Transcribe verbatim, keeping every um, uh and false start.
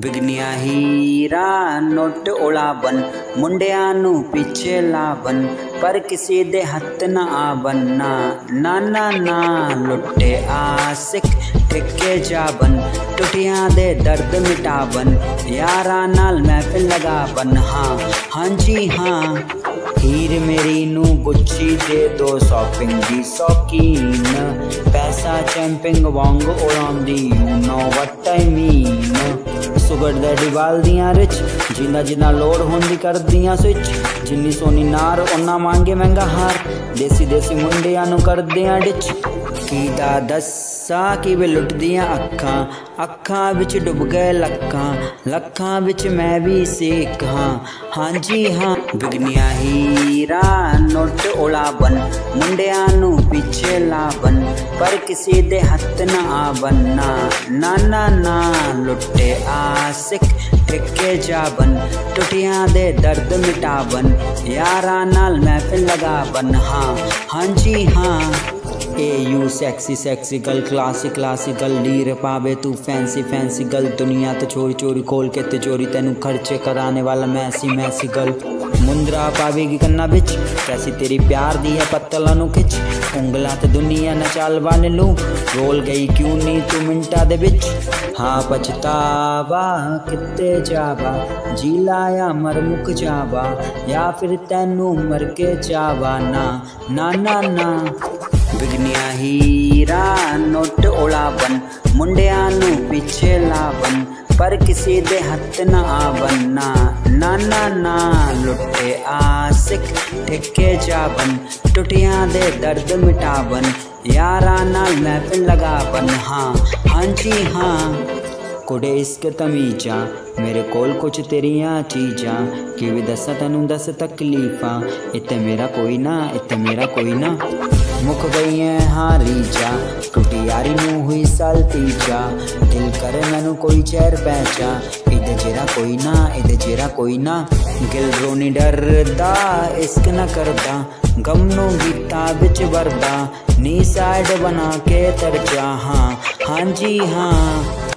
ਵਿਗਨੀਆ ਹੀਰਾ note ਉਲਾਵਨ, ਮੁੰਡਿਆਂ ਨੂੰ ਪਿੱਛੇ ਲਾਵਨ, ਪਰ ਕਿਸੇ ਦੇ ਹੱਥ ਨਾ ਆਵਨ। ਨਾ ਨਾ ਨਾ ਨਾ ਲੁੱਟੇ ਆਸਿਕ ਠੇਕੇ ਜਾਵਨ, ਟੁੱਟਿਆਂ ਦੇ ਦਰਦ ਮਿਟਾਵਨ, ਯਾਰਾਂ ਨਾਲ ਮਹਿਫਿਲ ਲਗਾਵਨ। ਹਾਂ ਹਾਂਜੀ ਹਾਂ ਹੀਰ ਮੇਰੀ ਨੂੰ ਗੁੱਚੀ ਦੇ ਦੋ ਸ਼ॉपिंग ਦੀ ਸ਼ੌਕੀਨ, ਪੈਸਾ ਚੈਂਪਿੰਗ ਵਾਂਗ ਉਡਾਉਂਦੀ, you know what I mean. Sugar daddy ਵਾਲਦੀਆਂ ਰਿਚ, ਜਿੰਨਾ ਜਿੰਨਾ ਲੋੜ ਹੁੰਦੀ ਕਰਦੀਆਂ ਸਵਿਚ, ਜਿੰਨੀ ਸੋਨੀ ਨਾਰ ਉਹਨਾਂ ਮੰਗੇ ਮਹਿੰਗਾ ਹਾਰ, ਦੇਸੀ ਦੇਸੀ ਮੁੰਡਿਆਂ ਨੂੰ ਕਰਦਿਆਂ ਡਿਚ। ਕੀਦਾ ਦੱਸਾਂ ਕਿਵੇਂ ਲੁੱਟਦੀਆਂ ਅੱਖਾਂ, ਅੱਖਾਂ ਵਿੱਚ ਡੁੱਬ ਗਏ ਲੱਖਾਂ, ਲੱਖਾਂ ਵਿੱਚ ਮੈਂ ਵੀ ਸਿੱਖ ਹਾਂ। ਹਾਂਜੀ ਹਾਂ ਵਿਗਨੀਆ ਹੀਰਾ ਨੋਟ ਉਲਾਵਨ, ਮੁੰਡਿਆਂ ਨੂੰ ਪਿੱਛੇ ਲਾਵਨ, ਪਰ ਕਿਸੇ ਦੇ ਹੱਥ ਨਾ ਆਵਨ। ਨਾ ਨਾ ਨਾ ਨਾ ਲੁੱਟੇ ਆਸਿਕ ਠੇਕੇ ਜਾਵਨ, ਟੁੱਟਿਆਂ ਦੇ ਦਰਦ ਮਿਟਾਵਨ, ਯਾਰਾਂ ਨਾਲ ਮਹਿਫਿਲ ਲਗਾਵਨ। ਹਾਂ ਹਾਂਜੀ ਹਾਂ ए you sexy sexy gal, classy classy gal, लीर पावे तू फैंसी फैंसी गल, दुनिया तो चोरी चोरी खोल के तिजोरी, तेनू खर्चे कराने वाला मैसी मैसी गल। मुंदरा पावेगी कन्ना बिच, कैसी तेरी प्यार दी है पत्तला नु खिच, उंगला तो दुनिया न चाल बन लूं, रोल गई क्यों नहीं तू मिंटा दे बिच। हाँ पछतावा किते जावा, जी लाया मर मुक जावा, या फिर तेनू मर के चावा। ना ना ना ना ਵਿਗਨੀਆ ਹੀਰਾ ਨੋਟ ਉਲਾਵਨ, ਮੁੰਡਿਆਂ ਨੂੰ ਪਿੱਛੇ ਲਾਵਨ, ਪਰ ਕਿਸੇ ਦੇ ਹੱਥ ਨਾ ਆਵਨ। ਨਾ ਨਾ ਨਾ ਨਾ ਲੁੱਟੇ ਆਸਿਕ ਠੇਕੇ ਜਾਵਨ, ਟੁੱਟਿਆਂ ਦੇ ਦਰਦ ਮਿਟਾਵਨ, ਯਾਰਾਂ ਨਾਲ ਮਹਿਫਿਲ ਲਗਾਵਨ। ਹਾਂ ਹਾਂਜੀ ਹਾਂ ਕੁੜੇ ਇਸ਼ਕ ਤਮੀਜ਼ਾਂ, ਮੇਰੇ ਕੋਲ ਕੁਛ ਤੇਰੀਆਂ ਚੀਜ਼ਾਂ, ਕਿਵੇਂ ਦੱਸਾਂ ਤੈਨੂੰ ਦੱਸ ਤਕਲੀਫਾਂ, ਇੱਥੇ ਮੇਰਾ ਕੋਈ ਨਾ ਇੱਥੇ ਮੇਰਾ ਕੋਈ ਨਾ। ਮੁੱਕ ਗਈਆਂ ਹਾਰੀ ਜਾ, ਟੁੱਟੀ ਯਾਰੀ ਨੂੰ ਹੋਈ ਸਾਲ ਤੀਜਾ, ਦਿਲ ਕਰੇ ਮੈਨੂੰ ਕੋਈ ਚੈਰ ਪੈਚਾ, ਇਹਦੇ ਜਿਹੜਾ ਕੋਈ ਨਾ ਇਹਦੇ ਜਿਹੜਾ ਕੋਈ ਨਾ। ਗਿਲ ਰੋਣੀ ਡਰਦਾ ਇਸ਼ਕ ਨਾ ਕਰਦਾ, ਗਮ ਨੂੰ ਗੀਤਾਂ ਵਿੱਚ ਵਰਦਾ, ਨੀ ਸਾਈਡ ਬਣਾ ਕੇ ਤਰ ਜਾ। ਹਾਂ ਹਾਂਜੀ ਹਾਂ